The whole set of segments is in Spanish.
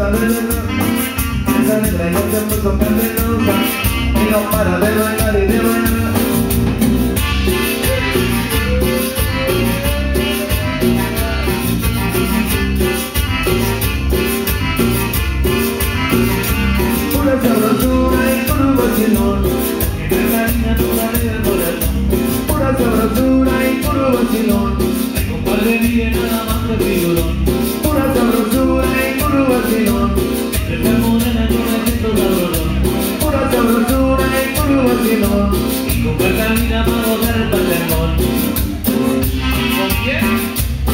disfruta de verdad. Esa negra ya se puso cadelosa y no para de bailar y de bailar. Pura sabrosura y puro vacilón, Negra Catalina no sale del corazón. Pura sabrosura y puro vacilón, mi compadre vive nada más que figurón. Pura sabrosura y puro vacilón, esa morena yo me siento sabrosón. Pura sabrosura y puro vacilón, mi compadre camina para gozar el patermón. ¿Con quién?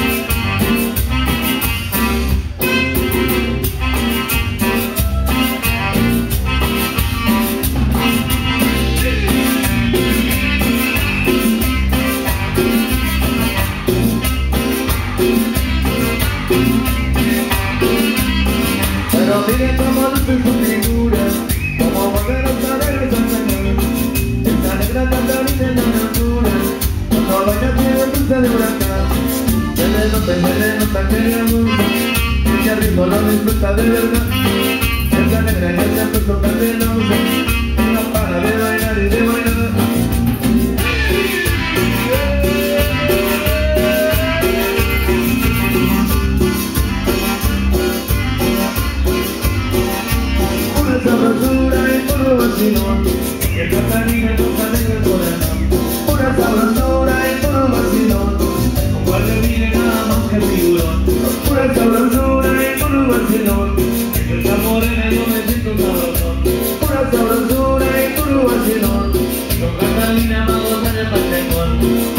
Pero miren cómo luce su figura, como volver otra vez al Señor. Esta negra Catalina en la natura, cuando baila tiene dulce de huracán. Se le nota que le gusta, y que ritmo lo disfruta de verdad. Esta negra ya se ha puesto cadelosa, y no para de bailar y de bailar. Sabrosura y puro vacilón, Negra Catalina no sale del corazón. Pura sabrosura y puro vacilón, con cual le viene nada más que figurón. Pura sabrosura y puro vacilón, esa morena yo me siento sabrosón. Pura sabrosura y puro vacilón, con Catalina va a gozar el patermón.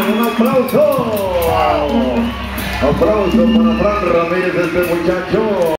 Aplauso para Ramirez, este muchacho.